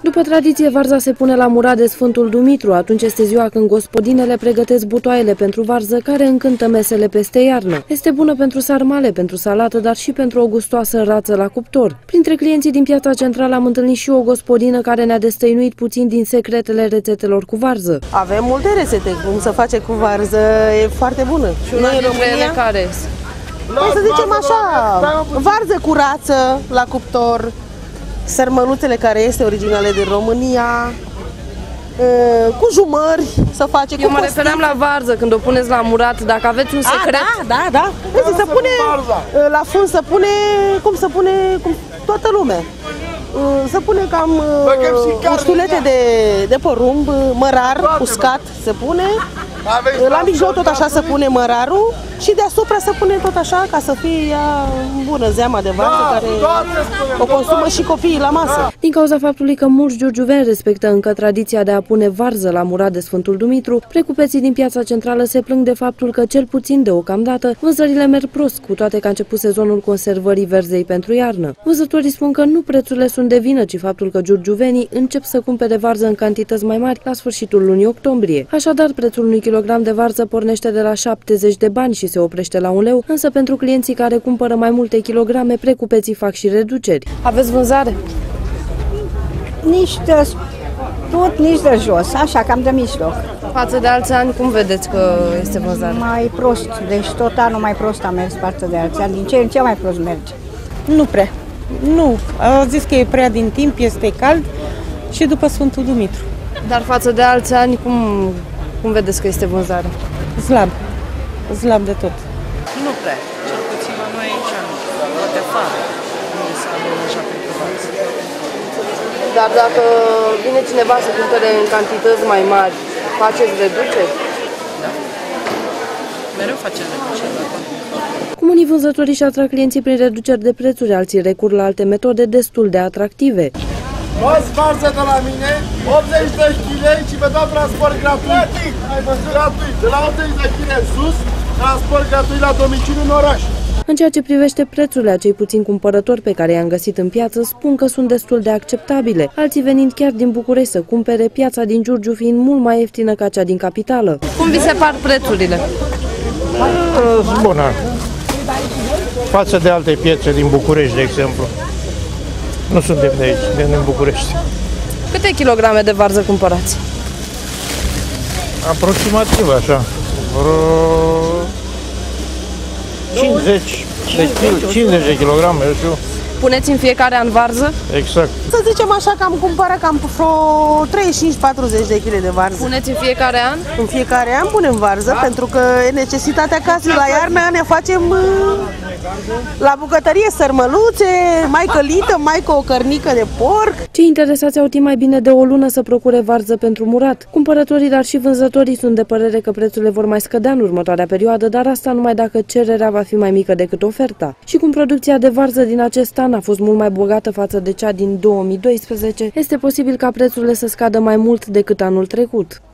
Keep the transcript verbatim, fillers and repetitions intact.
După tradiție, varza se pune la murat de Sfântul Dumitru. Atunci este ziua când gospodinele pregătesc butoaiele pentru varză, care încântă mesele peste iarnă. Este bună pentru sarmale, pentru salată, dar și pentru o gustoasă rață la cuptor. Printre clienții din Piața Centrală am întâlnit și o gospodină care ne-a destăinuit puțin din secretele rețetelor cu varză. Avem multe rețete cum să face cu varză, e foarte bună. Și una dintre ele care este? Păi să zicem așa, varză cu rață la cuptor, sărmăluțele care este originale din România, cu jumări să face. Eu mă refeream la varză, când o puneți la murat, dacă aveți un secret. A, da, da, da. Vezi, să pune la fund, să pune, cum să pune, cum toată lumea. Să pune cam uștulete de, de porumb, mărar uscat se pune. La mijloc tot așa să pune mărarul și deasupra să pune tot așa ca să fie ea bună zeama de varză care o consumă și copiii la masă. Din cauza faptului că mulți giurgiuveni respectă încă tradiția de a pune varză la murat de Sfântul Dumitru, precupeții din Piața Centrală se plâng de faptul că, cel puțin deocamdată, vânzările merg prost, cu toate că a început sezonul conservării verzei pentru iarnă. Vânzătorii spun că nu prețurile sunt de vină, ci faptul că giurgiuvenii încep să cumpere varză în cantități mai mari la sfârșitul lunii octombrie. Așadar, prețul unui kilogram de varză pornește de la șaptezeci de bani și se oprește la un leu, însă pentru clienții care cumpără mai multe kilograme, precupeții fac și reduceri. Aveți vânzare? Nici de tot, nici de jos, așa, cam de mijloc. Față de alți ani, cum vedeți că este vânzare? Mai prost, deci tot anul mai prost a mers față de alți ani, din ce în ce mai prost merge. Nu prea, nu, au zis că e prea din timp, este cald și după Sfântul Dumitru. Dar față de alți ani, cum, cum vedeți că este vânzare? Slab, slab de tot. Nu prea, cel puțin la noi aici nu, poate afară, unde s-a așa pentru varză. Dar dacă vine cineva să cumpere în cantități mai mari, faceți reduceri? Da, mereu facem reduceri la bani. Cum unii vânzătorii și atrag clienții prin reduceri de prețuri, alții recurg la alte metode destul de atractive. Luați varză de la mine, optzeci de kilograme și vă dau transport gratuit. Ai văzut? Gratuit. De la optzeci de kilograme sus, transport gratuit la domiciliu în oraș. În ceea ce privește prețurile, acei puțini cumpărători pe care i-am găsit în piață spun că sunt destul de acceptabile, alții venind chiar din București să cumpere, piața din Giurgiu fiind mult mai ieftină ca cea din capitală. Cum vi se par prețurile? Bună. Față de alte piețe din București, de exemplu. Nu suntem de aici, de în București. Câte kilograme de varză cumpărați? Aproximativ așa, vreo cincizeci de kilograme, eu știu. Puneți în fiecare an varză? Exact. Să zicem așa că am cumpărat cam vreo treizeci și cinci patruzeci de kilograme de varză. Puneți în fiecare an? În fiecare an punem varză, da, pentru că e necesitatea casei. La iarnă ne facem la bucătărie sărmăluțe, mai călită, mai cu o cărnică de porc. Cei interesați au timp mai bine de o lună să procure varză pentru murat. Cumpărătorii, dar și vânzătorii sunt de părere că prețurile vor mai scădea în următoarea perioadă, dar asta numai dacă cererea va fi mai mică decât oferta. Și cum producția de varză din acest an a fost mult mai bogată față de cea din două mii doisprezece, este posibil ca prețurile să scadă mai mult decât anul trecut.